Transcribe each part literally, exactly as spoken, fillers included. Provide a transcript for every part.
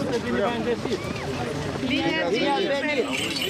Bine v-am găsit! Bine ați venit!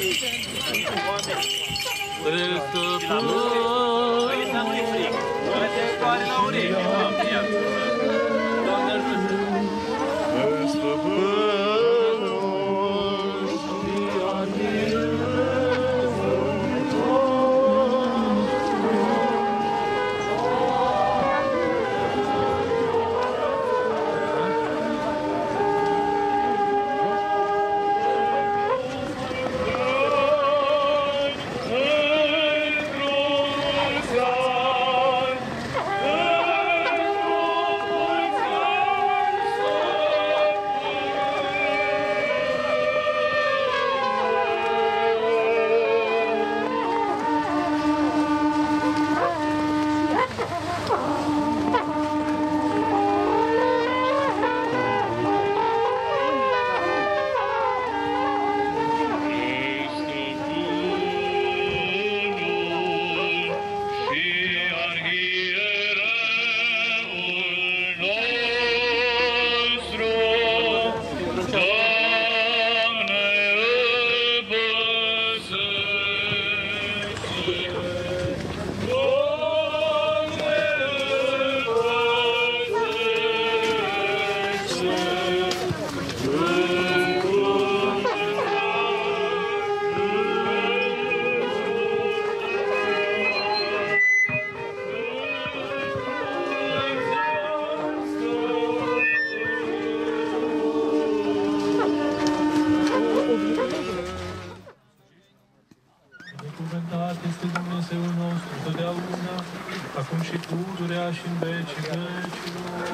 Binecuvântat este Dumnezeul nostru totdeauna, acum și pururea și în vecii vecilor.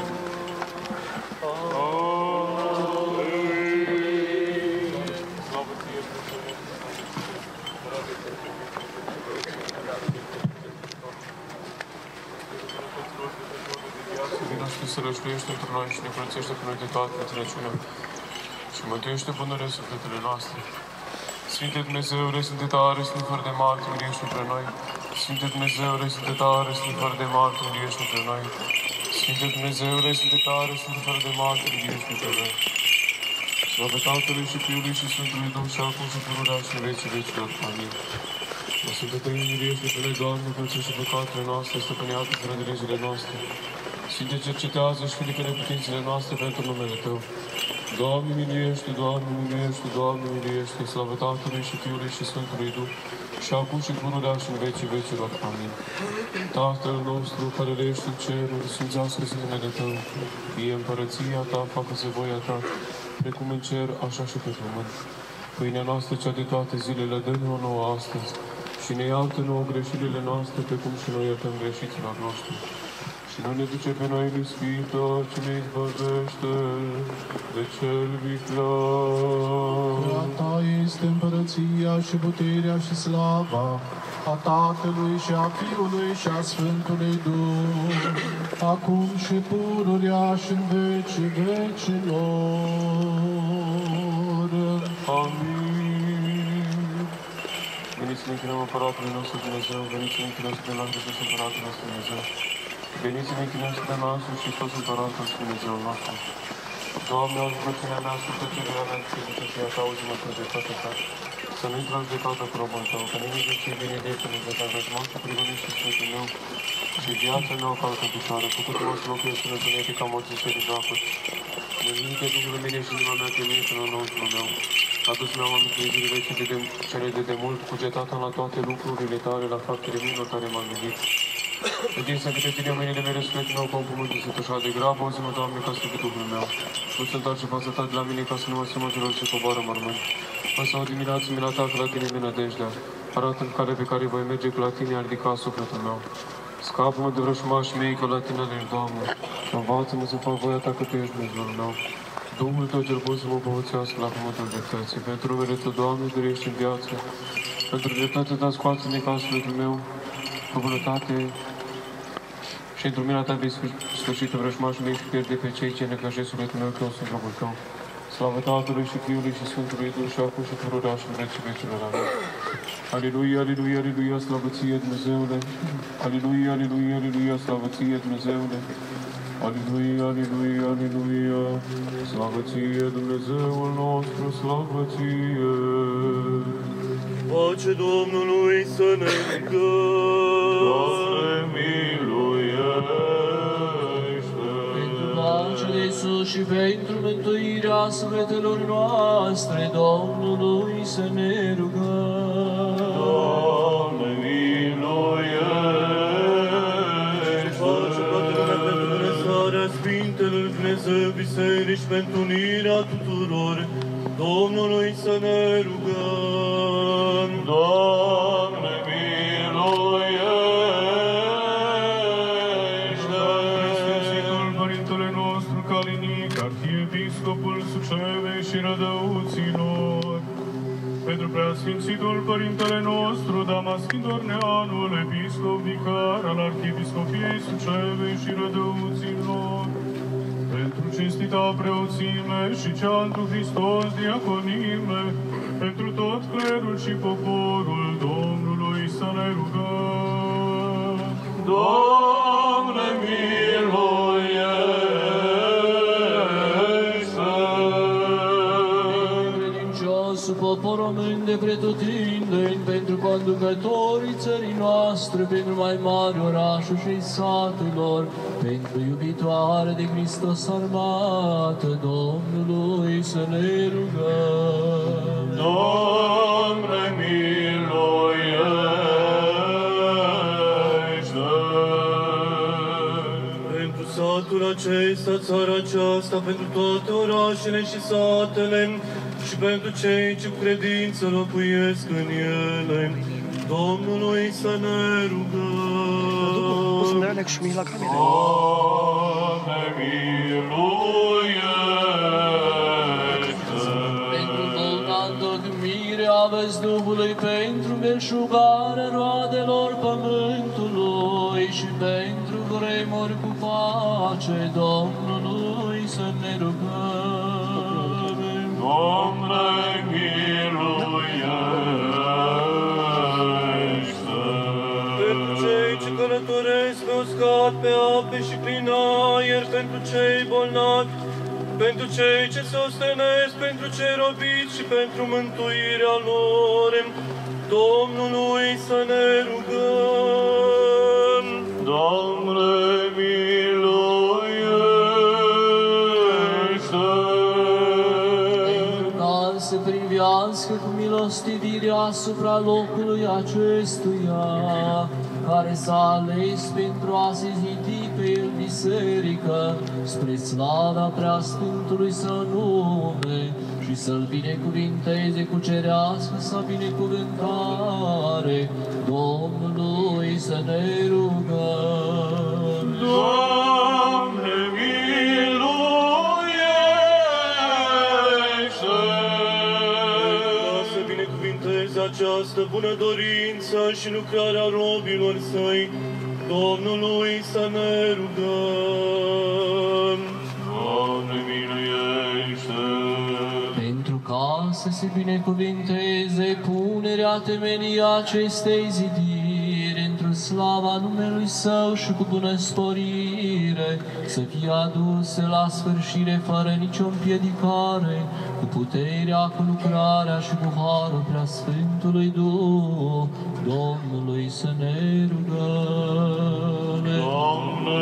Slavă ție, vino și tu să rășluiești între noi și ne curățește pe noi de toată înțelepciunea și mântuiește bunurile sufletele noastre. Sfinte Dumnezeule, Sfinte tare, Sfinte fără de marți, miliește între noi. Sfinte Dumnezeule, Sfinte tare, Sfinte fără de marți, miliește între noi. Sfinte Dumnezeule, Sfinte tare, Sfinte fără de marți, miliește între noi. Slavă Tatălui și Fiului și Sfântului Duh și acum și pururea și în vecii vecilor. Amin. O Sfântă Tăi, miliește pe noi, Doamne, curățește păcatele noastre, stăpânează fără de legile noastre. Sfinte, cercetează și ridică neputințele noastre pentru numele Tău. Doamne, miliește, Doamne, miliește, Doamne, miliește, slavă Tatălui și Fiului și Sfântului Duh, și acum și pururea și în vecii vecilor. Amin. Tatăl nostru, care ești în ceruri, sfințească-se numele Tău, fie împărăția Ta, facă-se voia Ta, precum în cer, așa și pe pământ. Pâinea noastră, cea de toate zilele, dă-ne-o nouă astăzi, și ne iartă nouă greșelile noastre, precum și noi iertăm greșiților noștri. Și nu ne duce pe noi în ispită, ci ne izbăvește de cel viclean. A Ta este împărăția și puterea și slava a Tatălui și a Fiului și a Sfântului Duh, acum și pururea și în vecii vecilor. Amin. Veniți să ne închinăm Împăratului nostru Dumnezeu, veniți să ne închinăm spre la Hristos Împăratul nostru Dumnezeu. Veniți să ne închinăm spre la însuși Hristos Împăratul și Dumnezeul nostru. Doamne, auzi rugăciunea mea, ascultă cererea mea și rugăciunea Ta, auzi-mă cu judecată Ta. Să nu intrăm judecată cu robul Tău, că nimic de ce vine de să-mi judecată, că m-am să prigonești și sfântul meu și viața mea ca altă picioară, făcut-mă să locuiesc în întuneric ca morții și de jocuri. Mângâite Duhul mine și inima mea temește în înăuntru meu. Adus mi-am aminte zilele cele de demult, cugetată la toate lucrurile Tale, la faptele minor care m-am gândit. Întinsă câte Tine mâinile mele sufletul meu, ca un pământ sunt așa de grabă, auzi-mă, Doamne, ca slăbit Duhul meu. Nu se întoarce fața Ta de la mine, ca să nu mă semă celor ce coboară mormânt. Însă o dimineață mi-a Ta, că la Tine vine nădejdea. Arată-mi calea pe care voi merge, că la Tine a ridicat sufletul meu. Scapă-mă de vrășmașii mei, că la Tine alegi, Doamne. Învață-mă să fac voia Ta, că Tu ești Dumnezeul meu. Duhul Tău cel bun să mă povățească la cuvântul dreptății. Pentru numele Tău, Doamne, dărește în viață. Pentru dreptate Ta scoață-ne ca sufletul meu, cu bunătate. Și într-o mila Ta vei sfârșită vrăjmașul mei și pierde pe cei ce necăjesc sufletul meu, că eu sunt robul Tău. Slavă Tatălui și Fiului și Sfântului Duh și acum și pururea și în vecii vecilor. Amin. Aleluia, aleluia, aleluia, slavă Ție, Dumnezeule! Aleluia, aleluia, aleluia, slavă Ție, Dumnezeule! Aleluia, aleluia, aleluia, slavă ție, Dumnezeul nostru, slavă ție. Pace Domnului să ne rugăm. Doamne, miluiește! Pentru pace de Iisus și pentru mântuirea sufletelor noastre, Domnului să ne rugăm. Doamne, miluiește! Pace toată lumea pentru bunăstarea Sfintelor Dumnezeu Biserici, pentru unirea tuturor, Domnului să ne rugăm. Doamne, miluiește! Sfințitul Părintele nostru Calinic, Arhiepiscopul Sucevei și Rădăuților, pentru Preasfințitul Părintele nostru Damaschin Dorneanul, Episcop Vicar al Arhiepiscopiei Sucevei și Rădăuților, pentru cinstita preoțime și cea întru Hristos diaconime, pentru tot clerul și poporul Domnului să ne rugăm. Doamne, miluiește! Credinciosul popor român de pretutindeni, pentru conducătorii țării noastre, pentru mai mari orașuri și satelor, pentru iubitoare de Hristos armată, Domnului să ne rugăm. Doamne, miluiește! Pentru satul acesta, țara aceasta, pentru toate orașele și satele, și pentru cei ce cu credință locuiesc în ele, Domnului să ne rugăm. O să-mi dea și mie la cameră. Doamne, miluiește! Pentru băuta întocmirea văzduhului, pentru belșugarea roadelor pământului și pentru vremuri cu pace, Domnului să ne rugăm. Doamne, miluiește! Pentru cei ce călătoresc pe uscat, pe ape și prin aer, pentru cei bolnavi, pentru cei ce se ostenesc, pentru cei robiți și pentru mântuirea lor, Domnului să ne rugăm. Doamne, miluiește! Pentru ca să privească cu milostivire asupra locului acestuia, care s-a ales pentru a se zidi pe el biserică, spre slava preasfântului Său nume, și să-l binecuvinteze cu cerească sa binecuvântare, Domnului să ne rugăm. Doamne, miluiește! Ca să binecuvinteze această bună dorință și lucrarea robilor Săi, Domnului să ne rugăm. Doamne, miluiește! Pentru ca să se binecuvinteze punerea temelii acestei zidiri, într-o slava numelui Său și cu bună sporire, să fie aduse la sfârșire fără nicio împiedicare, cu puterea, cu lucrarea și cu harul preasfântului Duh, Domnului să ne rugăm. Doamne,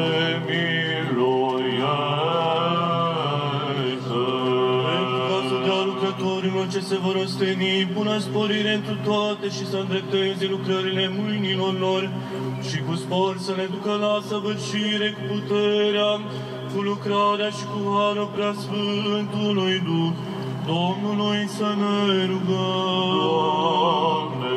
miluiește! Pentru ca să dea lucrătorilor ce se vor osteni bună sporire întru toate și să îndrepteze lucrările mâinilor lor și cu spor să ne ducă la săvârșire cu puterea, cu lucrarea și cu harul preasfântului Duh, Domnului să ne rugăm. Doamne,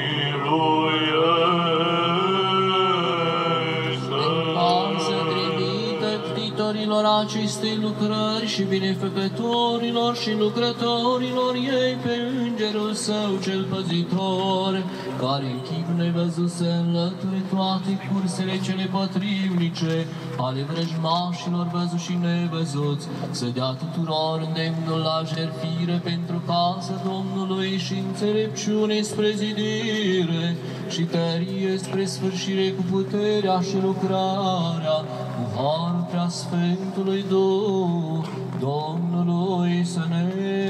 miluiește! Ca să trimită ctitorilor acestei lucrări și binefăcătorilor și lucrătorilor ei pe Îngerul Său cel păzitor, care în chip nevăzut să înlăture toate cursele cele potrivnice ale vrăjmașilor văzuți și nevăzuți, să dea tuturor îndemnul la jertfire pentru casa Domnului și înțelepciune spre zidire și tărie spre sfârșire cu puterea și lucrarea, cu harul preasfântului Duh, Domnului să ne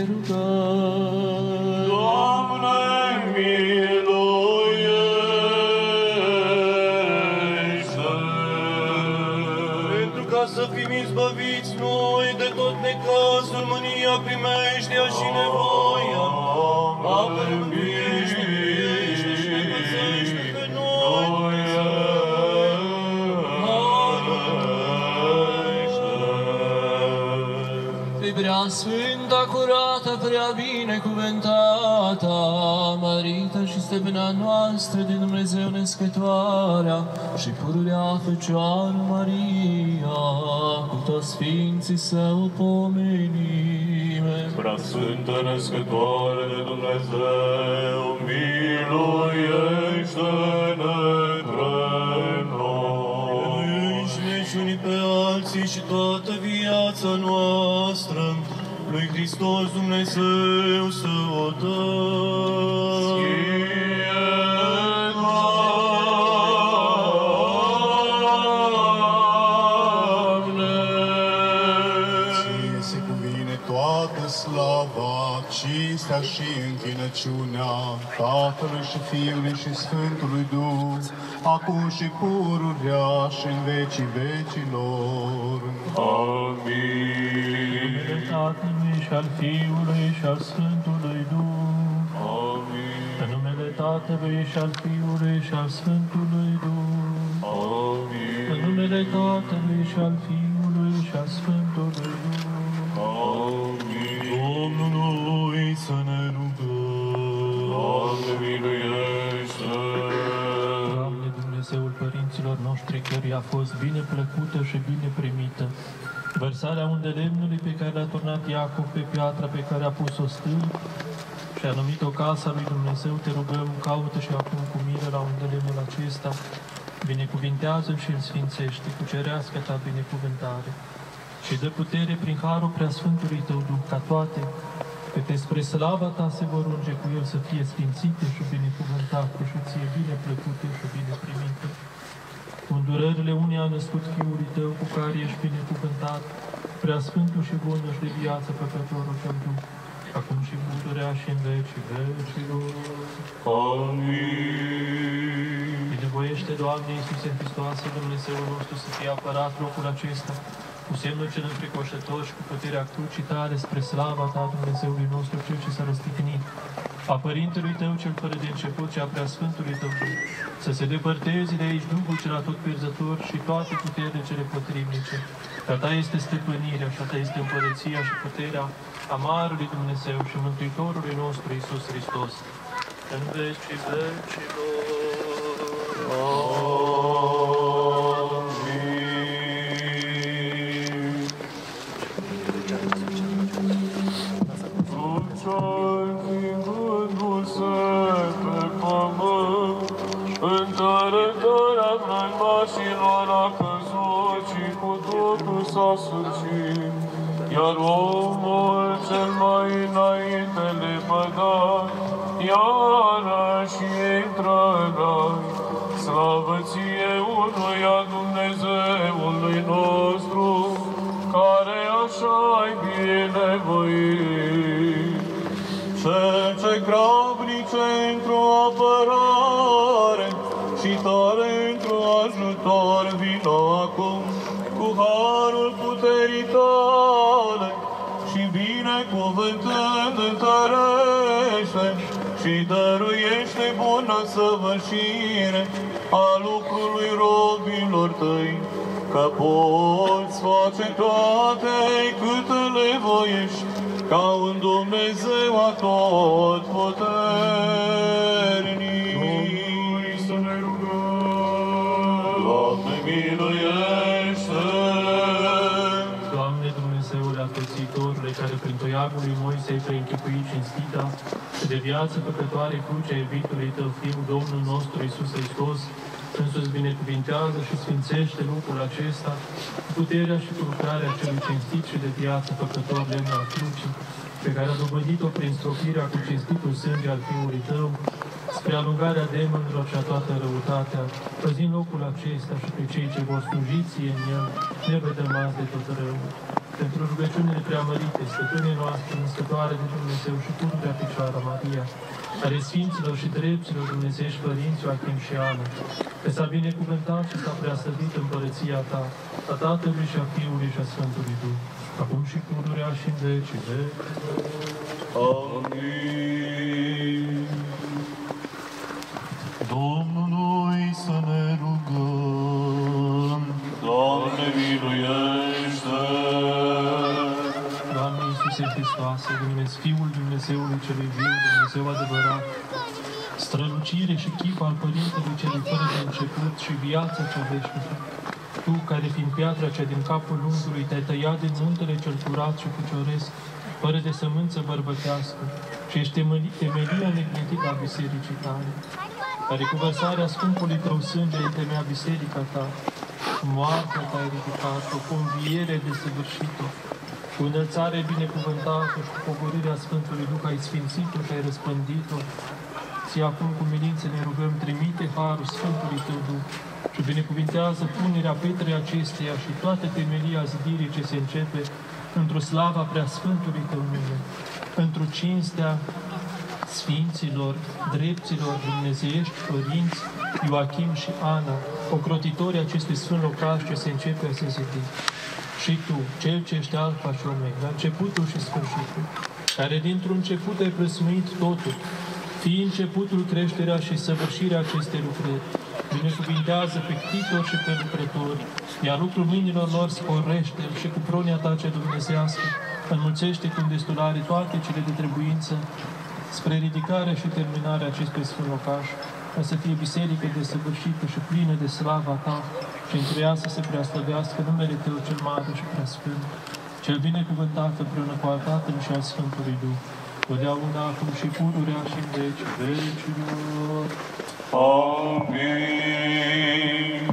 rugăm. Doamne, miluiește! Pentru ca să fim izbăviți noi de tot necazul, mânia, primeștea și nevoia, apără, mântuiește, miluiește și ne păzește pe noi. Prea sfânta, curată, prea binecuvântată, mărită și stăpâna noastră din Dumnezeu născătoarea și pururea Fecioară Maria, cu toți sfinții să o pomenim. Prea sfântă născătoare de Dumnezeu, miluiește-ne între noi. Înșine și unii pe alții și toată viața noastră, lui Hristos Dumnezeu să o dăm. Ție se cuvine toată slava, cinstea și închinăciunea Tatălui și Fiului și Sfântului Duh, acum și pururea și în vecii vecilor. Amin. Tatălui și al Fiului și al Sfântului Duh. Amin. În numele Tatălui și al Fiului și al Sfântului Duh. Amin. În numele Tatălui și al Fiului și al Sfântului Duh. Amin. Domnului să ne rugăm. Doamne, miluiește! Doamne, Dumnezeul părinților noștri, căruia a fost bine plăcută și bine primită vărsarea undelemnului pe care l-a turnat Iacov pe piatra pe care a pus-o stâlp și a numit-o casa lui Dumnezeu, te rugăm, caută și acum cu mine la undelemnul acesta, binecuvintează-l și îl sfințește cu cerească ta binecuvântare și dă putere prin harul preasfântului tău Duh, ca toate, câte spre slava ta se vor unge cu el să fie sfințite și binecuvântate și ție bine plăcute și bine primite. Cu îndurările unii a născut Fiului tău, cu care ești binecuvântat, preasfântul și bun de viață păcătorul cel Duh, acum și puterea și în vecii vecilor. Amin. Binevoiește, Doamne Iisuse Hristoase, Dumnezeul nostru, să fie apărat locul acesta, cu semnul cel înfricoșător și cu puterea crucii tale, spre slava ta, Dumnezeului nostru, cel ce s-a răstignit, a Părintelui tău cel fără de început și a Preasfântului tău Duh, să se depărteze de aici Duhul cel atotpierzător și toate puterile cele potrivnice. Că ta este stăpânirea și a ta este împărăția și puterea a Marului Dumnezeu și Mântuitorului nostru Iisus Hristos, în vecii vecilor. Întărătarea vrăjmașilor a căzut și cu Duhul s-a sfârșit, iar omul cel mai înainte lepădat, iarăși intră în rai. Slavă ție unuia Dumnezeului nostru, care așa-i binevoit. Cel ce grabnice într-o apărare și tare într-o ajutor, vino acum cu harul puterii tale și binecuvântând întărește și dăruiește bună săvârșire a lucrului robilor tăi, că poți face toate câte le voiești, ca un Dumnezeu atotputernic. Domnului să ne rugăm. Doamne, miluiește! Doamne, Dumnezeule Atățitorule, care prin toiagul lui Moise ai preînchipuit cinstita și de viață păcătoare crucea iubitului Tău, Fiul, Domnul nostru Iisus Hristos, însuți binecuvintează și sfințește lucrul acesta cu puterea și cu lucrarea celui cinstit și de viață păcător lemn al crucii, pe care a dobândit-o prin stropirea cu cinstitul sânge al Fiului Tău, spre alungarea demonilor și a toată răutatea, păzind locul acesta și pe cei ce vor sluji ție în el, nevădămați de tot răul. Pentru rugăciunile preamărite, stăpânii noastre, născătoare de Dumnezeu și pururea Fecioara Maria, ale Sfinților și Drepților Dumnezeiești Părinți Joachim și Ana, că s-a binecuvântat și s-a preaslăvit împărăția ta, a Tatălui și a Fiului și a Sfântului Duh, acum și pururea și în vecii veci. Amin. Domnului să ne rugăm. Doamne, miluiește! Doamne Iisuse Hristoase, Dumnezeu, Fiul Dumnezeului Celui Viu, Dumnezeu adevărat, strălucire și chip al Părintelui Celui fără de început și viața cea veșnică, Tu, care fiind piatra cea din capul unghiului, te-ai tăiat din muntele cel curat și fucioresc, fără de sămânță bărbătească, și ești temelia neclintită a bisericii tale, care cu vărsarea scumpului Tău sânge întemeia biserica Ta, cu moartea Ta ai ridicat-o, cu înviere desăvârșit-o, cu înălțare binecuvântată și cu pogorirea Sfântului Duh ai sfințit-o și ai răspândit-o. Ție acum cu milință ne rugăm, trimite harul Sfântului Tău Duh și binecuvintează punerea petrei acesteia și toată temelia zidirii ce se începe într-o slava preasfântului Tău nume, într-o cinstea Sfinților, Drepților Dumnezeiești Părinți Joachim și Ana, ocrotitorii acestui sfânt locaș ce se începe a se zidi. Și Tu, Cel ce ești Alfa și Omega, începutul și sfârșitul, care dintr-un început ai plăsmuit totul, fii începutul, creșterea și săvârșirea acestei lucrări, binecuvintează pe ctitori și pe lucrători, iar lucrul mâinilor lor sporește și cu pronia Ta ce dumnezească, înmulțește cu îndestulare toate cele de trebuință, spre ridicarea și terminarea acestui sfânt locaș, ca să fie biserică desăvârșită și plină de slava Ta, și între ea să se preaslăvească numele Tău cel mare și preasfânt, cel binecuvântat împreună cu al Tatălui și al Sfântului Duh, totdeauna, acum și pururea și în veci vecilor. Amin.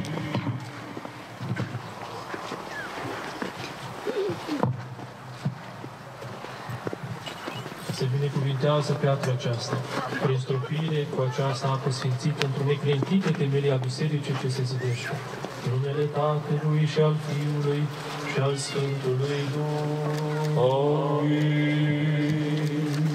Se binecuvintează piatra aceasta, prin stropire cu această apă sfințită, într-o neclintită temelie a bisericii ce se zidește. În numele Tatălui și al Fiului și al Sfântului Duh. Amin.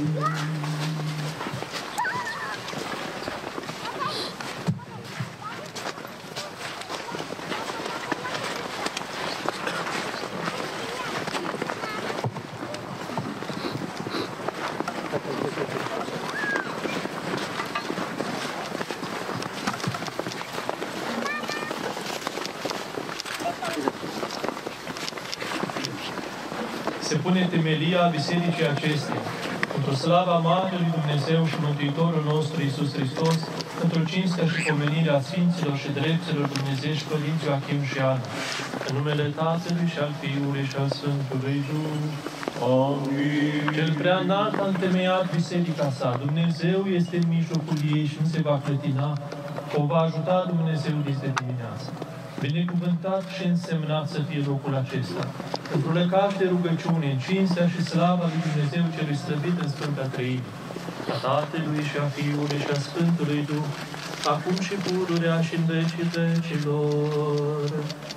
Se pune temelia bisericii acesteia, într-o slava Marelui Dumnezeu și Mântuitorul nostru Iisus Hristos, într-o cinstea și pomenirea Sfinților și Drepților Dumnezeiești Părinți Joachim și Ana, în numele Tatălui și al Fiului și al Sfântului Duh. Amin. Cel prea înalt a întemeiat biserica sa, Dumnezeu este în mijlocul ei și nu se va clătina, o va ajuta Dumnezeu de dimineață. Binecuvântat și însemnat să fie locul acesta, într-un lăcaș de rugăciune, în cinstea și slava lui Dumnezeu celui slăvit în Sfânta Treime, a Tatălui și a Fiului și a Sfântului Duh, acum și pururea și în vecii vecilor.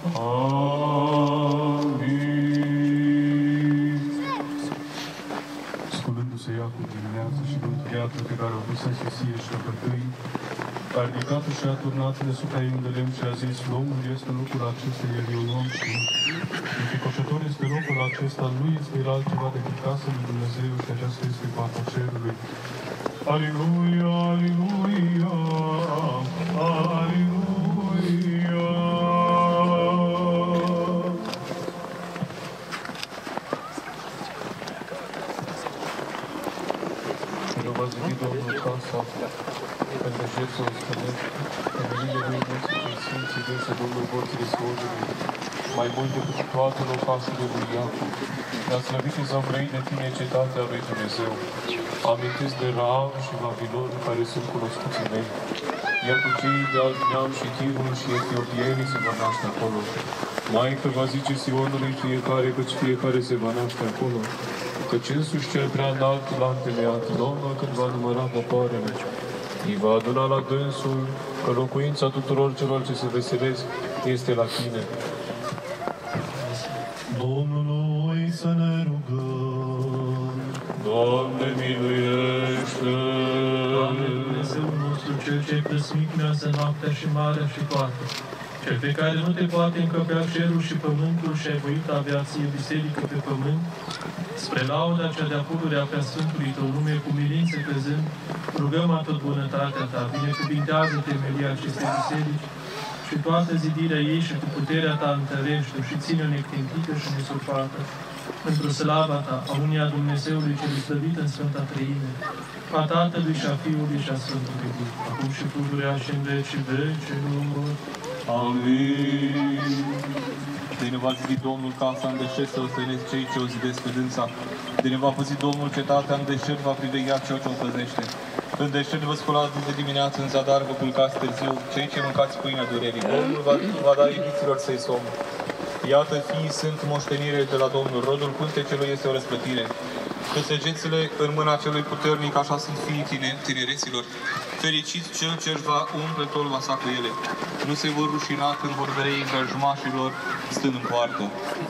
Amin. Sculându-se Iacov dimineața și luând piatră pe care o pus în sosie și o cătăi, a ridicat-o și a turnat deasupra ei un de lemn și a zis: Domnul este locul acesta, iar eu nu am știut. Înfricoșător este locul acesta, nu este el altceva decât casa lui Dumnezeu și aceasta este poarta cerului. Aleluia, aleluia, aleluia. Nu va zivi Domnul casa, pentru jertfă o stănești, în mâinile lui vieții și Sfinții dânse Domnul porțile Sfântului, mai mult decât toate locașurile lui Iacov. Ne-a slăvit izăvrăit de tine cetatea lui Dumnezeu. Amintesc de Raab și Babilon, care sunt cunoscuții mei. Iar cu cei de alt neam și Tirul și etiopienii se va naște acolo. Maică va zice Sionului fiecare, căci fiecare se va naște acolo. Căci însuși cel prea înalt l-a întemeiat, Domnul când va număra popoarele. îi va aduna la dânsul, că locuința tuturor celor ce se veselesc este la tine. Domnului să ne rugăm. Doamne, miluiește! Doamne, Dumnezeul nostru, Cel ce-ai plăsmit mireasă noaptea și marea și toate, Cel pe care nu te poate încăpea cerul și pământul și ai voit avea ție biserică pe pământ, spre lauda cea de-a pururea prea Sfântului Tău nume, cu milință crezând, rugăm atot bunătatea Ta, binecuvintează temelia acestei biserici și toată zidirea ei și cu puterea Ta întărește și ține-o neclintită și nesurpată, într-o slava Ta, a unia Dumnezeului cel slăvit în Sfânta Treime, a Tatălui și a Fiului și a Sfântului Duh, acum și pururea și în veci și vecelor. Amin. De ne va zidi Domnul casa în deșert, să ostenesc cei ce o zidesc pe dânsa. De ne va păzi Domnul cetatea în deșert, va priveghea cel ce o păzește. În deșert vă sculați de dimineață, în zadar vă culcați târziu, cei ce mâncați pâinea durerii. Domnul va, va da iubiților să-i somn. Iată, fiii sunt moștenire de la Domnul, rodul pântecelui este o răsplătire. Că săgețile în mâna celui puternic, așa sunt fiii tine, tinereților. Fericit cel ce își va umple tolba sa cu ele. Nu se vor rușina când vor vei vrăjmașilor stând în poartă.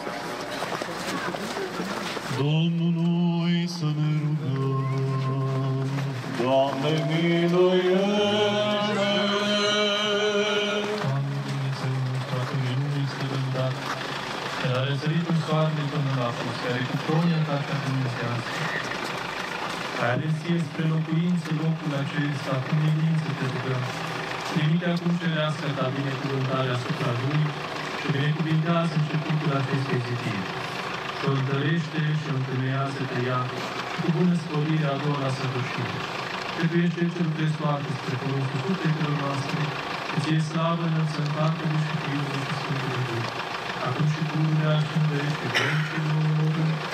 Domnului să ne rugăm. Doamne, miluiește! Doamne, Dumnezeu nostru, atunci nu este răudat, care a răsărit în soarele până la apus, care cu pronătatea dumnezească, care ales ție spre locuință locul acesta, cu milință te rugăm, trimite acum cerească ta binecuvântare asupra lui și binecuvintează începutul acestei zidiri. Și o întărește și o întemeiază pe ea, cu bună sporire a doua la săvârșire. Că tu ești cel ce lucrezi toate spre folosul sufletelor noastre, că ție slavă înălțăm Tatălui și Fiului și Sfântului Duh, acum și pururea și în veci și vecelor.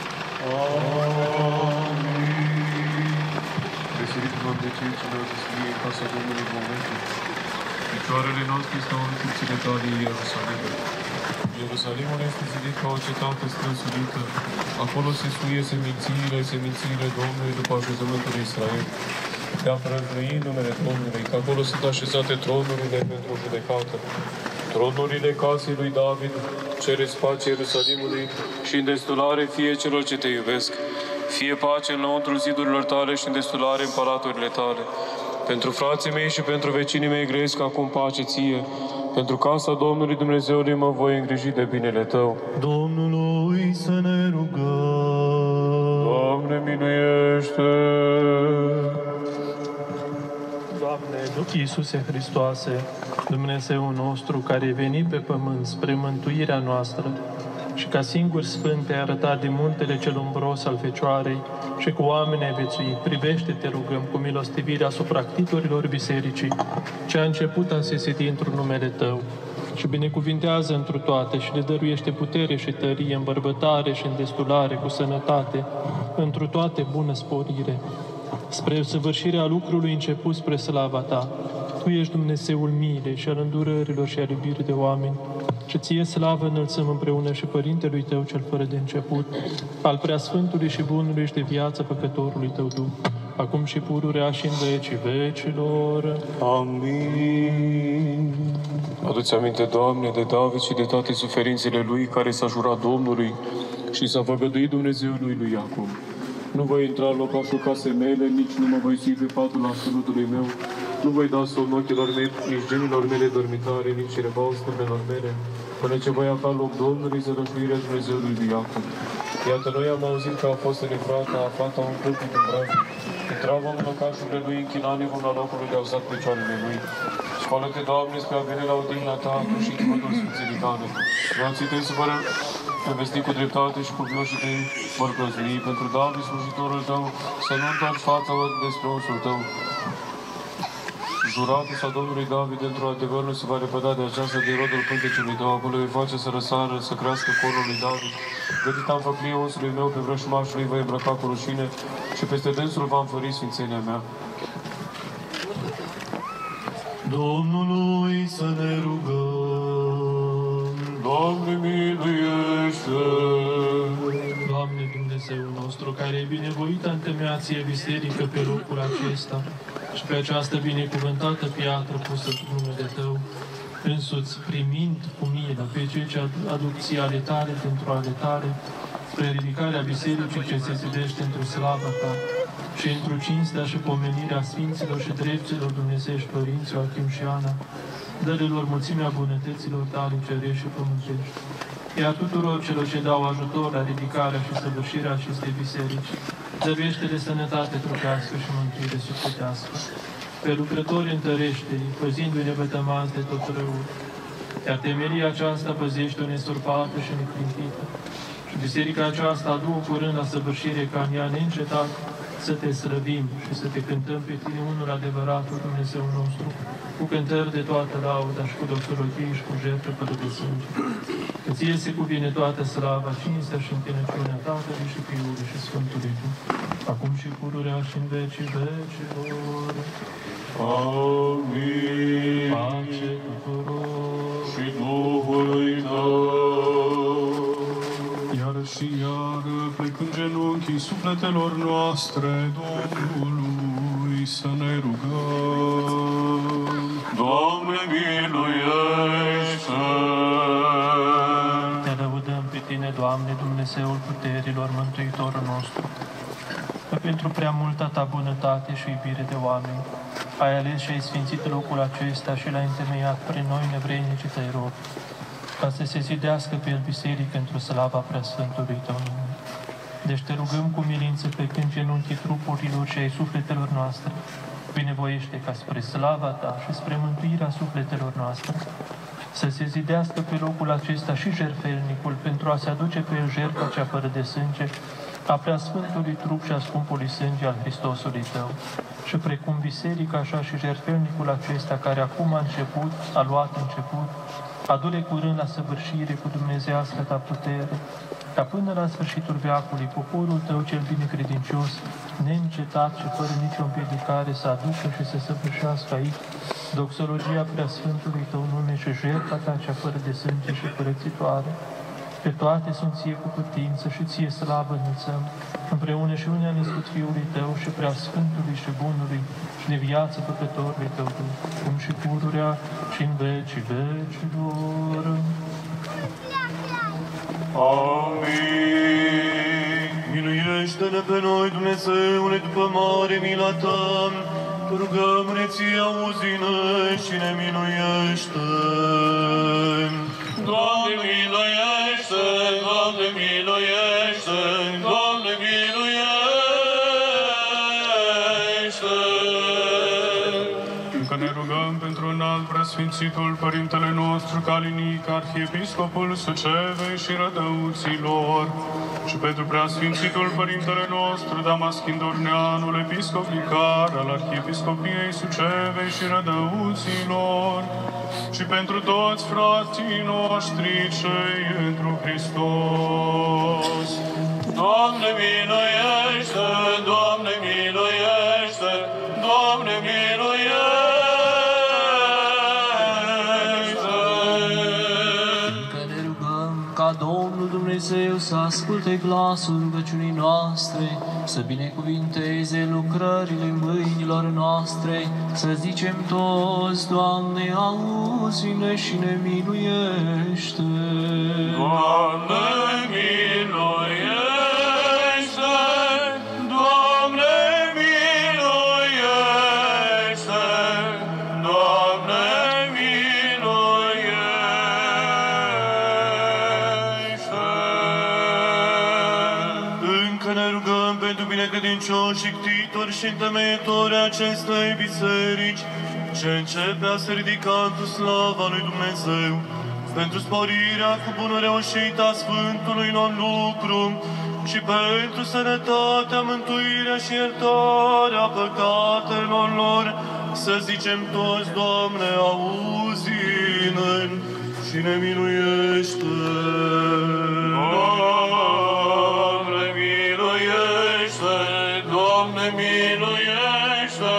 Amin. Veselit v-am de cei ce ne-au descrie în casa Domnului momentul. Picioarele noastre stau în curțile tale, Ierusalim. Ierusalimul este zidit ca o cetate strânsulită. Acolo se suie semințiile, semințiile Domnului după așezământul Israel. De-a prăzlui numele Domnului, că acolo sunt așezate tronurile pentru judecată. Tronurile casei lui David, cere pace Ierusalimului și îndestulare fie celor ce te iubesc. Fie pace înăuntru zidurilor tale și îndestulare în palaturile tale. Pentru frații mei și pentru vecinii mei gresc acum pace ție. Pentru casa Domnului Dumnezeului mă voi îngriji de binele Tău. Domnului să ne rugăm. Doamne, miluiește! Doamne, Duh Iisuse Hristoase, Dumnezeul nostru, care ai venit pe pământ spre mântuirea noastră și ca singur Sfânt te-ai arătat din muntele cel umbros al Fecioarei și cu oameni ai viețuit, privește, te rugăm, cu milostivire asupra ctitorilor bisericii, ce a început a se seti într-un numele Tău și binecuvintează întru toate și le dăruiește putere și tărie, îmbărbătare și îndestulare, cu sănătate, întru toate bună sporire, spre săvârșirea lucrului început spre slava Ta. Tu ești Dumnezeul milei și al îndurărilor și al iubirii de oameni, și ție slavă înălțăm împreună și Părintelui Tău cel fără de început, al Preasfântului și Bunului și de viață Păcătorului Tău Duh, acum și pururea și în vecii vecilor. Amin. Adu-ți aminte, Doamne, de David și de toate suferințele lui, care s-a jurat Domnului și s-a făgăduit Dumnezeului lui Iacov. Nu voi intra în locașul casei mele, nici nu mă voi sui pe patul absolutului meu. Nu voi da somn ochilor mei, nici genilor mele dormitare, nici rebau stâmbelor mele, până ce voi afla loc Domnului, zărășuirea Dumnezeului lui Iacov. Iată, noi am auzit că a fost în Efrata, aflată un câmp cu brazi. Intrava în locașurile lui, închinane vom la locul unde au stat picioarele lui. Scoală-te, Doamne, spre a veni la odihna Ta, Tu și chipătul Sfințenii Tale. Vreau-ți Tăi să vă vesti cu dreptate și cu vioșii Tăi vor plăzui. Pentru David, slujitorul Tău, să nu întorci fața despre unsul Tău. Juratul sa Domnului David, într-un adevăr, nu se va repăda de aceasta de rodul pântecelui Tău. Acolo îi face să răsară, să crească corul lui David. Gătit am făclie unsului meu, pe vrășmașul lui voi îmbrăca cu rușine și peste dânsul va înfări sfințenia mea. Domnului să ne rugăm. Doamne, miluiește! Doamne, Dumnezeul nostru, care e binevoit a întemeiat ție biserică pe locul acesta, și pe această binecuvântată piatră pusă cu numele Tău, însuți primind cu milă pe cei ce aduc ție ale Tale pentru ale Tale, spre ridicarea Bisericii ce se zidește într-o slava Ta și într-o cinstea și pomenirea Sfinților și dreptilor Dumnezeiești Părinți Joachim și Ana, dă-le lor mulțimea bunătăților Tale cerești și pământești. Iar tuturor celor ce dau ajutor la ridicarea și săvârșirea acestei biserici, dăruiește-le sănătate trupească și mântuire sufletească. Pe lucrători întărește-i, păzindu-i nevătămați de tot răul. Iar temelia aceasta păzește-o nesurpată și neclintită. Și biserica aceasta adu curând la săvârșire ca în ea neîncetat să te slăvim și să te cântăm pe Tine, unul adevăratul Dumnezeu nostru, cu cântări de toată lauda și cu doxologie și cu jertfă fără de sânge. Că Ție se cuvine toată slava, cinstea și întinăciunea Tatălui și Fiului și Sfântului Duh, acum și pururea și în vecii vecilor. Amin. Pace tuturor Și Duhului Tău. Iar și iar, plecând genunchii sufletelor noastre Domnului, să ne rugăm. Doamne, miluiește! Te lăudăm pe Tine, Doamne, Dumnezeul puterilor, Mântuitorul nostru, că pentru prea multa Ta bunătate și iubire de oameni, ai ales și ai sfințit locul acesta și l-ai întemeiat prin noi nevrednici Tăi robi, ca să se zidească pe el biserică într-o slava preasfântului Tău nume. Deci Te rugăm cu milință, plecând genunchii trupurilor și ai sufletelor noastre, binevoiește ca spre slava Ta și spre mântuirea sufletelor noastre, să se zidească pe locul acesta și jertfelnicul pentru a se aduce pe el jertfa cea fără de sânge, a preasfântului trup și a scumpului sânge al Hristosului Tău. Și precum biserica, așa și jertfelnicul acesta, care acum a început, a luat început, adu-le curând la săvârșire cu dumnezeiască Ta putere, ca până la sfârșitul veacului poporul Tău cel binecredincios, neîncetat și fără nicio împiedicare, să aducă și să săvârșească aici doxologia preasfântului Tău nume și jertfa Ta cea fără de sânge și curățitoare. Pe toate sunt Ție cu putință și Ție slavă înălțăm, împreună și unea născut Fiului Tău și preasfântului și bunului și de viață Făcătorului Tău, cum și pururea și în vecii vecilor. Amin. Miluiește-ne pe noi, Dumnezeule, după mare mila Ta, Te rugăm-ne Ție, auzi-ne și ne miluiește. Doamne, miluiește! Doamne, miluiește! Doamne, miluiește! Încă ne rugăm pentru înalt preasfințitul Părintele nostru Calinic, Arhiepiscopul Sucevei și Rădăuților, și pentru preasfințitul Părintele nostru Damaschin Dorneanul, episcop vicar al Arhiepiscopiei Sucevei și Rădăuților, și pentru toți frații noștri cei întru Hristos. Doamne, miluiește! Doamne, miluiește! Doamne, miluiește! Că ne rugăm ca Domnul Dumnezeu să asculte glasul rugăciunii noastre, să binecuvinteze lucrările mâinilor noastre, să zicem toți, Doamne, auzi-ne și ne miluiește. Doamne, miluiește! Doamne, miluiește! Doamne, miluiește! Încă ne rugăm pentru binecredincioși și ctitori și întemeietori acestei biserici, ce începe a se ridica într-o slava lui Dumnezeu, pentru sporirea cu bună reușită a Sfântului non-lucru și pentru sănătatea, mântuirea și iertarea păcatelor lor, să zicem toți, Doamne, auzi-ne și ne miluiește. Doamne, miluiește! Doamne, miluiește!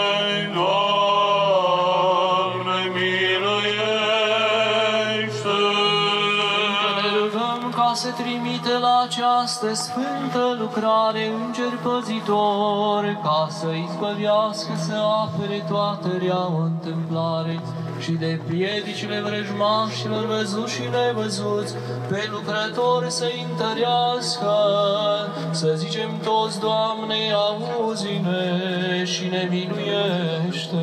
Doamne, miluiește! Ne rugăm ca să trimite la această sfântă lucrare îngeri păzitori, ca să izbăvească, să apere toată rea o întâmplare și de piedicile vrăjmașilor văzuți și nevăzuți, pe lucrători să-i întărească. Să zicem toți, Doamne, auzi-ne și ne miluiește.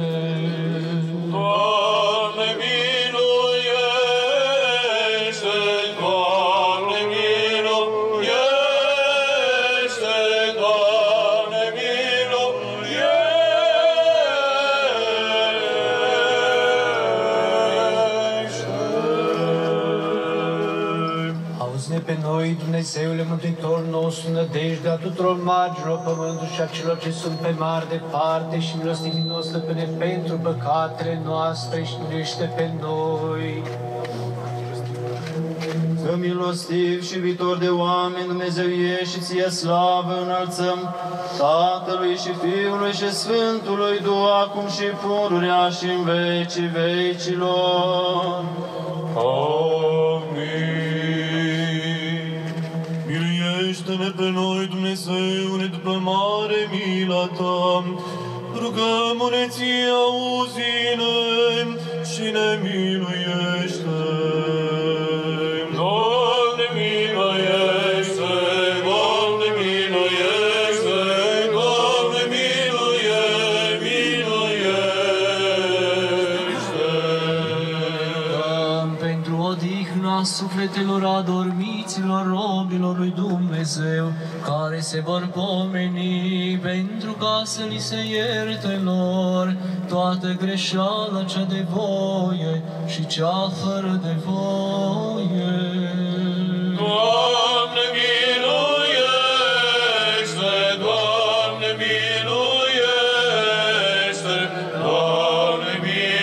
Doamne, miluiește! Doamne, miluiește! Doamne, miluiește! Auzi-ne pe noi, Dumnezeule Mântuitor nostru, nădejdea tuturor magilor pământului și a celor ce sunt pe mare departe, și milostivinos, Stăpâne, pentru păcatele noastre și miluiește pe noi. Că milostiv și iubitor de oameni, Dumnezeu ești și ție slavă înălțăm, Tatălui și Fiului și Sfântului Duh, acum și pururea și în vecii vecilor. Amin. Miluiește-ne pe noi, Dumnezeule, după mare mila Ta. Rugăm-ne ție, auzi-ne și ne miluiește. Doamne, miluiește! Doamne, miluiește! Doamne, miluie, miluiește! Rugăm pentru odihna sufletelor adormiților robilor lui Dumnezeu, care se vor pomeni, pentru ca să li se ierte lor toată greșeala cea de voie și cea fără de voie. Doamne, miluiește! Doamne, miluiește! Doamne,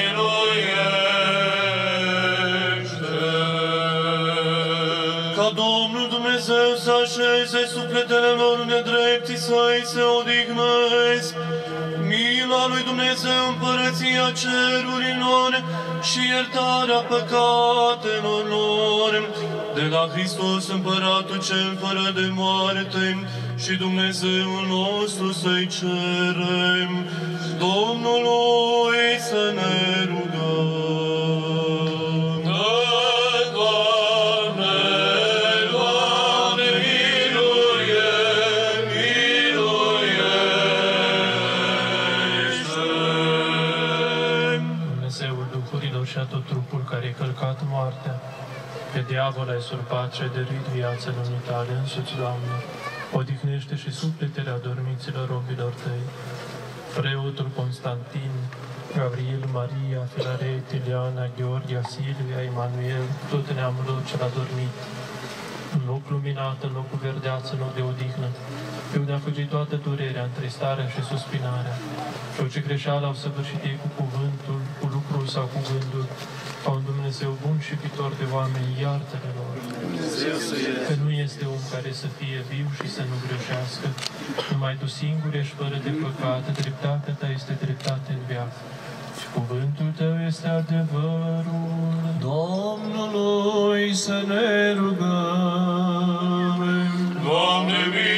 miluiește! Ca Domnul Dumnezeu să așeze sufletele lor nedreptii să-i se odihnesc, mila lui Dumnezeu, împărăția cerurilor și iertarea păcatelor lor, de la Hristos Împăratul cel fără de moarte și Dumnezeul nostru să-i cerem, Domnului să ne rugăm. Și a tot trupul care e călcat moartea, pe diavol ai surpat și ai dăruit viața lumii tale însuți, Doamne, odihnește și sufletele adormiților robilor Tăi, preotul Constantin, Gabriel, Maria, Filaret, Ileana, Gheorghe, Silvia, Emanuel, tot neamul lor cel adormit, în loc luminat, în locul verdeață, în loc de odihnă, pe unde a făcut toată durerea, întristarea și suspinarea, și orice greșeală au săvârșit ei cu cuvântul, cu lucrul sau cu gândul, ca un Dumnezeu bun și iubitor de oameni, iartă-le lor. Că nu este om care să fie viu și să nu greșească, numai Tu singur ești fără de păcat, dreptatea Ta este dreptate în viață. Și cuvântul Tău este adevărul. Domnului să ne rugăm. Doamne,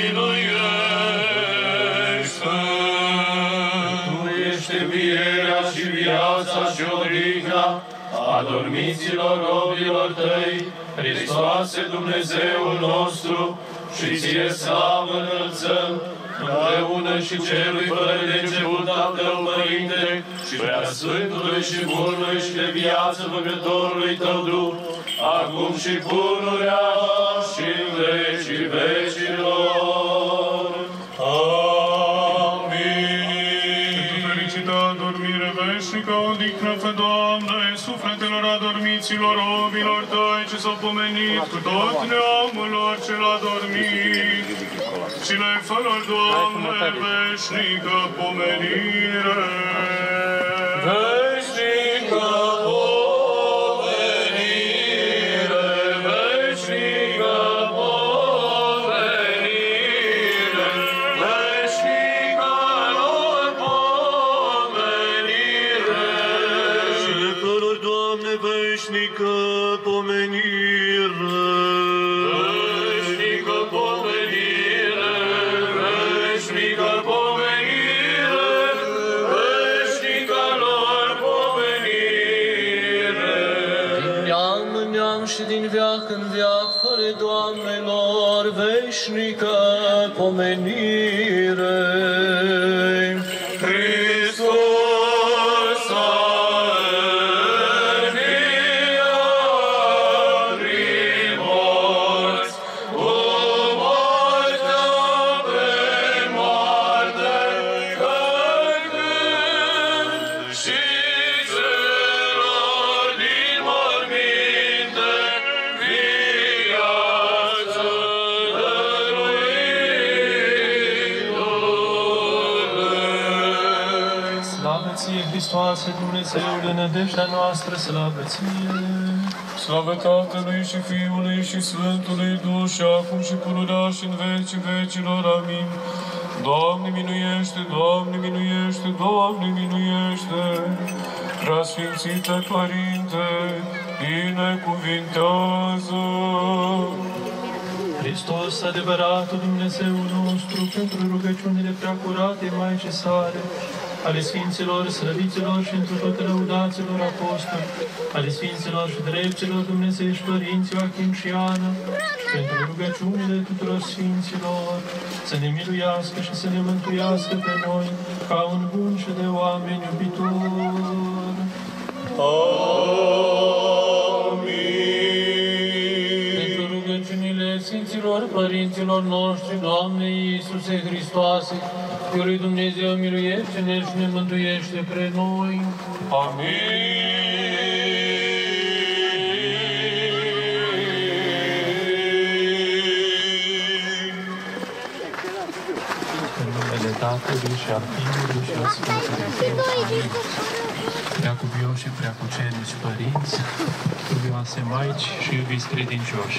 miluiește! Tu ești învierea și viața și odihna adormiților robilor Tăi, Hristoase Dumnezeul nostru, și Ție slavă înălțăm, împreună și Celui fără de început al Tău, Părinte, și Preasfântului și Bunului și de viață Făcătorului Tău Duh, acum și pururea și în vecii vecilor. Amin. Pentru fericită adormire veșnică, odihnă, fă, Doamne, sufletelor adormiților robilor Tăi, ce s-au pomenit cu tot neamul lor cel adormit, și le fă lor, Doamne, veșnică pomenire. Veșnică pomenire, veșnică pomenire, veșnică lor pomenire. Și le fă lor, Doamne, veșnică pomenire. Doamnelor, veșnică pomenire. Hristos a înviat din morți, cu moartea pe moarte călcând, și celor din morminte viață dăruindu-le. Slavă ție, Hristoase, Dumnezeule, nădejdea noastră, slavă ție! Slavă Tatălui și Fiului și Sfântului Duh, și acum și pururea și în vecii vecilor. Amin. Doamne miluiește, Doamne miluiește, Doamne miluiește! Preasfințite Părinte, binecuvintează! Hristos, adevăratul Dumnezeul nostru, pentru rugăciunile preacurate Maicii sale, ale Sfinților, Slăviților și întru toate lăudaților apostoli, ale Sfinților și dreptilor Dumnezeiești Părinți Ioachim și Ana, pentru rugăciunile tuturor Sfinților, să ne miluiască și să ne mântuiască pe noi, ca un bun și de oameni iubitor. Amin. Pentru rugăciunile Sfinților Părinților noștri, Doamne Iisuse Hristoase, Fiul lui Dumnezeu, miluiește-ne și ne mântuiește pre noi. Amin. În numele Tatălui și al Fiului și al Sfântului Duh. Amin. Preacuvioși și preacucenici părinți, cuvioase maici și iubiți credincioși,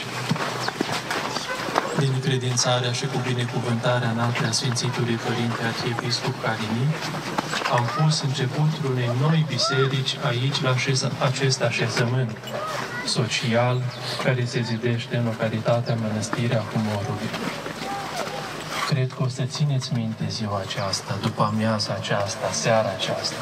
din credințarea și cu binecuvântarea înaltă a Sfințitului Părinte Arhiepiscop Carinii, am pus începutul unei noi biserici aici, la acest așezământ social care se zidește în localitatea Mănăstirea Humorului. Cred că o să țineți minte ziua aceasta, după amiaza aceasta, seara aceasta.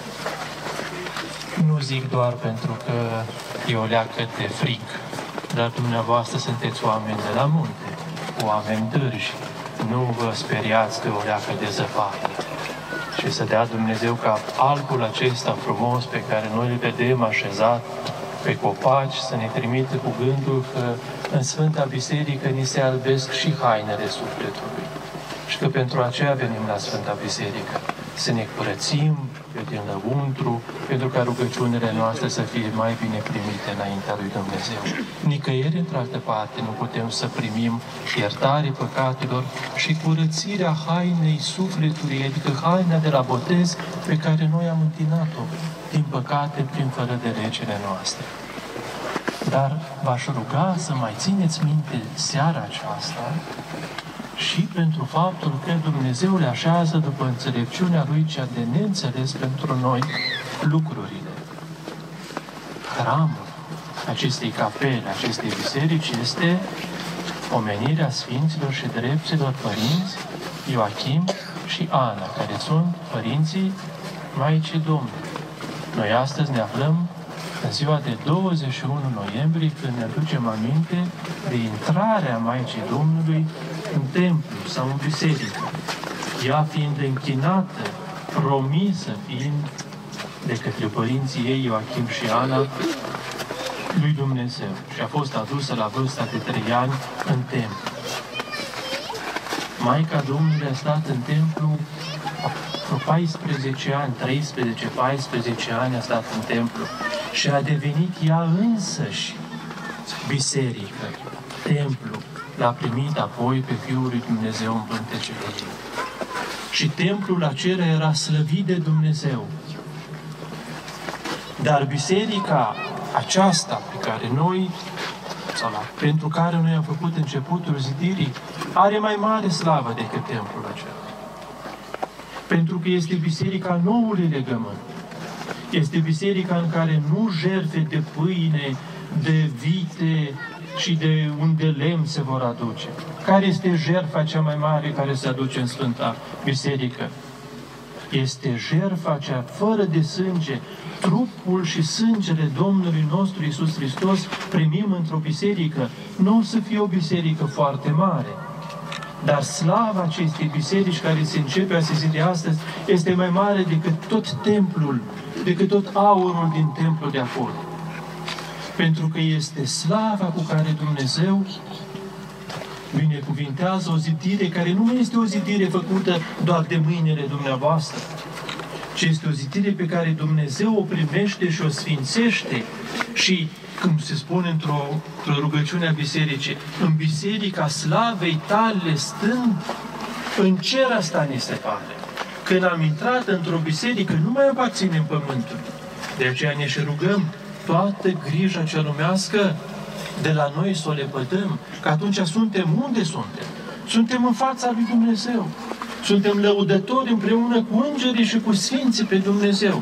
Nu zic doar pentru că e o leacă de frig, dar dumneavoastră sunteți oameni de la munte, oameni dârji. Nu vă speriați de o leacă de zăpadă. Și să dea Dumnezeu ca albul acesta frumos pe care noi îl vedem așezat pe copaci, să ne trimită cu gândul că în Sfânta Biserică ni se albesc și hainele sufletului. Și că pentru aceea venim la Sfânta Biserică, să ne curățim pe din lăuntru, pentru ca rugăciunile noastre să fie mai bine primite înaintea lui Dumnezeu. Nicăieri, într-altă parte, nu putem să primim iertare păcatelor și curățirea hainei sufletului, adică haina de la botez pe care noi am întinat-o, din păcate, prin fără de legile noastre. Dar v-aș ruga să mai țineți minte seara aceasta și pentru faptul că Dumnezeu le așează după înțelepciunea Lui cea de neînțeles pentru noi lucrurile. Hramul acestei capele, acestei biserici, este pomenirea Sfinților și Drepților Părinți Ioachim și Ana, care sunt părinții Maicii Domnului. Noi astăzi ne aflăm în ziua de douăzeci și unu noiembrie, când ne aducem aminte de intrarea Maicii Domnului în templu sau în biserică, ea fiind închinată, promisă fiind de către părinții ei, Ioachim și Ana, lui Dumnezeu, și a fost adusă la vârsta de trei ani în templu. Maica Domnului a stat în templu paisprezece ani, treisprezece paisprezece ani a stat în templu și a devenit ea însăși biserică, templu. L-a primit apoi pe Fiul lui Dumnezeu în pântecele ei. Și templul acela era slăvit de Dumnezeu. Dar biserica aceasta pe care noi, sau la, pentru care noi am făcut începutul zidirii, are mai mare slavă decât templul acela. Pentru că este biserica noului legământ. Este biserica în care nu jertfe de pâine, de vite și de un de lemn se vor aduce. Care este jertfa cea mai mare care se aduce în Sfânta Biserică? Este jertfa cea fără de sânge, trupul și sângele Domnului nostru Iisus Hristos primim într-o biserică. Nu o să fie o biserică foarte mare, dar slava acestei biserici care se începe a se zi de astăzi este mai mare decât tot templul, decât tot aurul din templul de acolo. Pentru că este slava cu care Dumnezeu binecuvintează o zidire care nu mai este o zidire făcută doar de mâinile dumneavoastră, ci este o zidire pe care Dumnezeu o primește și o sfințește și, cum se spune într-o într rugăciune a bisericii, în biserica slavei tale stând, în cer asta ni se pare. Când am intrat într-o biserică, nu mai aparținem pământului. De aceea ne și rugăm toată grija cea lumească de la noi să o lepădăm, că atunci suntem unde suntem? Suntem în fața lui Dumnezeu. Suntem lăudători împreună cu îngerii și cu sfinții pe Dumnezeu.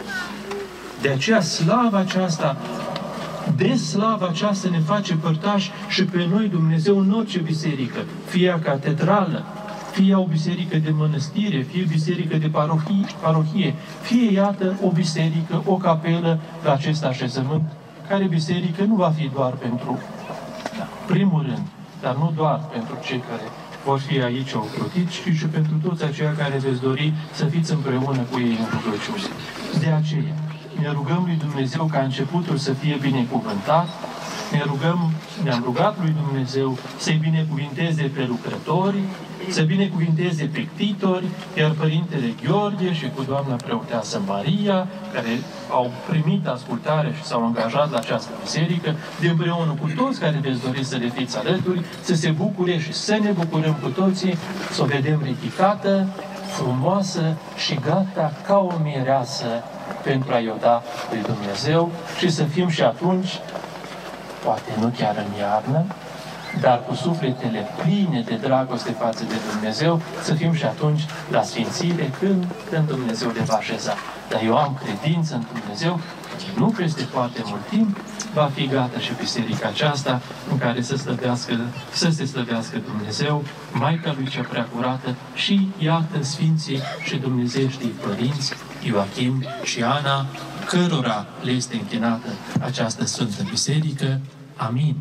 De aceea slava aceasta, de slava aceasta ne face părtași și pe noi Dumnezeu în orice biserică, fie a catedrală, fie o biserică de mănăstire, fie biserică de parohie, parohie, fie, iată, o biserică, o capelă la acest așezământ, care biserică nu va fi doar pentru, primul rând, dar nu doar pentru cei care vor fi aici ocrotiți, ci și pentru toți aceia care veți dori să fiți împreună cu ei în rugăciune. De aceea, ne rugăm lui Dumnezeu ca începutul să fie binecuvântat, ne rugăm, ne-am rugat lui Dumnezeu să-i binecuvinteze pe lucrători, să binecuvinteze pe ctitori, iar Părintele Gheorghe și cu doamna preoteasă Maria, care au primit ascultare și s-au angajat la această biserică, de împreună cu toți care veți dori să le fiți alături, să se bucure și să ne bucurăm cu toții, să o vedem ridicată, frumoasă și gata ca o mireasă pentru a-i o da lui Dumnezeu și să fim și atunci, poate nu chiar în iarnă, dar cu sufletele pline de dragoste față de Dumnezeu, să fim și atunci la sfințire când, când Dumnezeu le va așeza. Dar eu am credință în Dumnezeu că nu peste foarte mult timp va fi gata și biserica aceasta în care să, slăvească, să se slăvească Dumnezeu, Maica lui cea preacurată și iată Sfinții și dumnezeieștii părinți Ioachim și Ana, cărora le este închinată această Sfântă Biserică. Amin.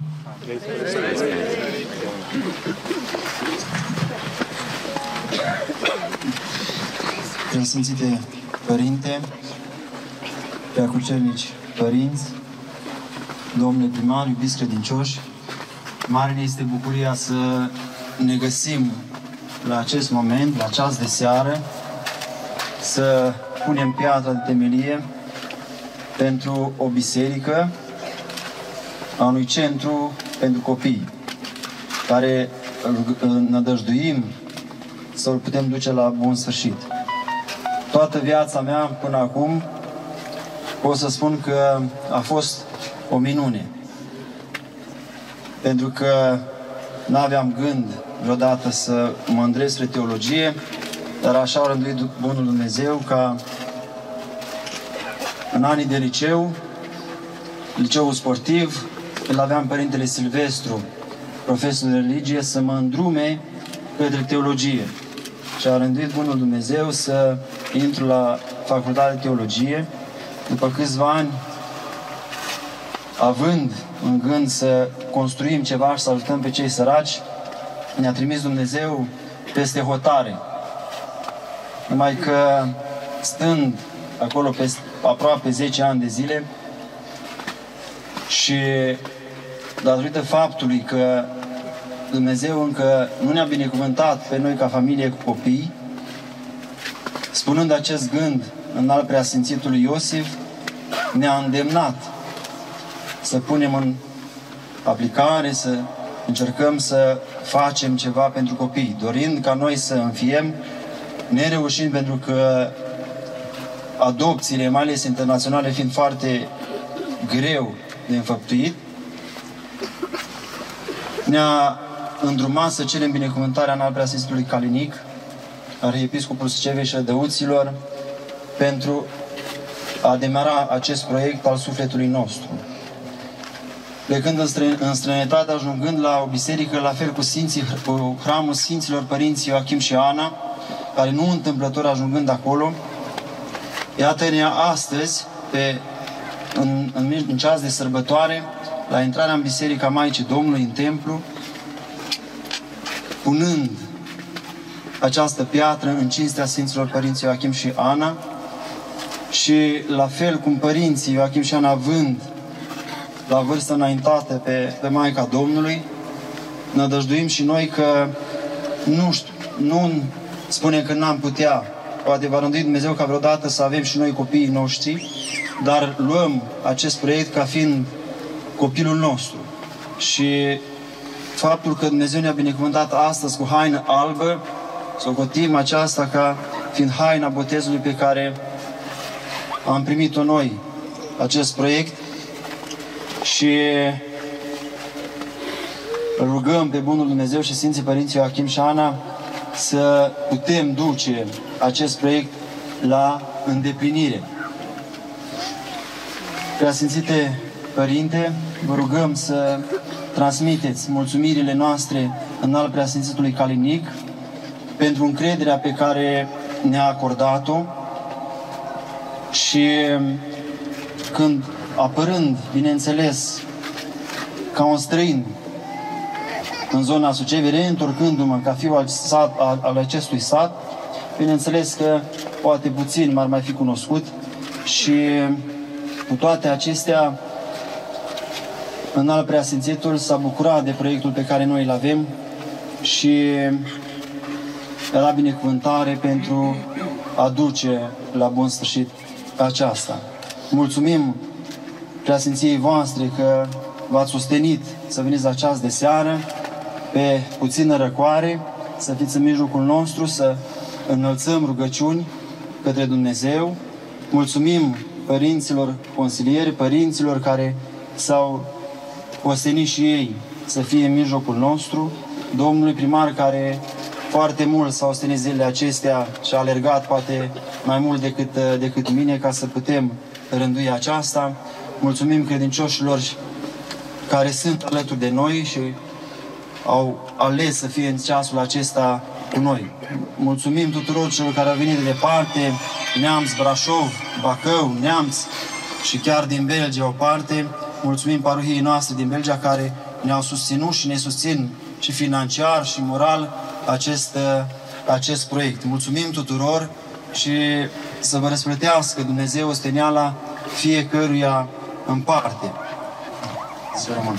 Preasfințite Părinte, preacucernici părinți, domnule primar, iubiți credincioși, mare ne este bucuria să ne găsim la acest moment, la ceas de seară, să punem piatra de temelie pentru o biserică a unui centru pentru copii, care nădăjduim să-l putem duce la bun sfârșit. Toată viața mea până acum pot să spun că a fost o minune, pentru că n-aveam gând vreodată să mă îndrept spre teologie, dar așa a rânduit Bunul Dumnezeu ca în anii de liceu, liceul sportiv, îl aveam Părintele Silvestru, profesor de religie, să mă îndrume către teologie. Și a rânduit Bunul Dumnezeu să intru la facultatea de teologie. După câțiva ani, având în gând să construim ceva și să ajutăm pe cei săraci, ne-a trimis Dumnezeu peste hotare. Numai că, stând acolo pe aproape zece ani de zile și datorită faptului că Dumnezeu încă nu ne-a binecuvântat pe noi ca familie cu copii, spunând acest gând în al preasfințitului Iosif, ne-a îndemnat să punem în aplicare, să încercăm să facem ceva pentru copii, dorind ca noi să înfiem, nereușind pentru că adopțiile, mai ales internaționale, fiind foarte greu de înfăptuit, ne-a îndrumat să cerem binecuvântarea în al preasfințitului Calinic, arhiepiscopul Sucevei și Rădăuților, pentru a demara acest proiect al sufletului nostru. Plecând în, stră, în străinătate, ajungând la o biserică, la fel cu, Sfinții, cu hramul Sfinților Părinți Ioachim și Ana, care nu întâmplător ajungând acolo, iată-ne astăzi, pe, în, în, în ceas de sărbătoare, la intrarea în Biserica Maicii Domnului, în templu, punând această piatră în cinstea Sfinților Părinții Ioachim și Ana, și la fel cum părinții Ioachim și Ana, având la vârstă înaintată pe, pe Maica Domnului, nădăjduim și noi că nu știu, nu spunem că n-am putea, poate va rândui Dumnezeu ca vreodată să avem și noi copiii noștri, dar luăm acest proiect ca fiind copilul nostru. Și faptul că Dumnezeu ne-a binecuvântat astăzi cu haină albă, socotim aceasta ca fiind haina botezului pe care am primit-o noi, acest proiect, și rugăm pe Bunul Dumnezeu și Sfinții Părinții Ioachim și Ana să putem duce acest proiect la îndeplinire. Preasfințite Părinte, vă rugăm să transmiteți mulțumirile noastre în al Preasfințitului Calinic pentru încrederea pe care ne-a acordat-o și când, apărând, bineînțeles, ca un străin în zona Suceavei, reîntorcându-mă ca fiu al, sat, al, al acestui sat, bineînțeles că poate puțin m-ar mai fi cunoscut și cu toate acestea, în al Preasfințitul s-a bucurat de proiectul pe care noi îl avem și la binecuvântare pentru a duce la bun sfârșit aceasta. Mulțumim Preasfinției voastre că v-ați sustenit să veniți la ceas de seară, pe puțină răcoare, să fiți în mijlocul nostru, să înălțăm rugăciuni către Dumnezeu. Mulțumim părinților consilieri, părinților care s-au ostenit și ei să fie în mijlocul nostru, domnului primar care foarte mult s-a ostenit zilele acestea și a alergat poate mai mult decât, decât mine ca să putem rândui aceasta. Mulțumim credincioșilor care sunt alături de noi și au ales să fie în ceasul acesta cu noi. Mulțumim tuturor celor care au venit de departe, Neamț, Brașov, Bacău, Neamț și chiar din Belgia o parte. Mulțumim parohiei noastre din Belgia care ne-au susținut și ne susțin și financiar și moral acest, acest proiect. Mulțumim tuturor și să vă răsplătească Dumnezeu osteniala fiecăruia în parte. Să rămână.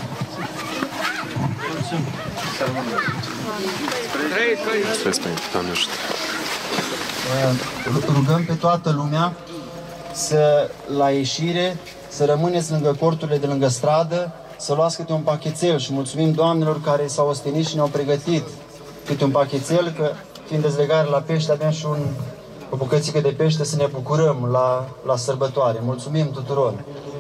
Rugăm pe toată lumea să, la ieșire, să rămâneți lângă corturile de lângă stradă, să luați câte un pachetel și mulțumim doamnelor care s-au ostenit și ne-au pregătit câte un pachetel, că fiind dezlegare la pește, avem și un, o bucățică de pește să ne bucurăm la, la sărbătoare. Mulțumim tuturor!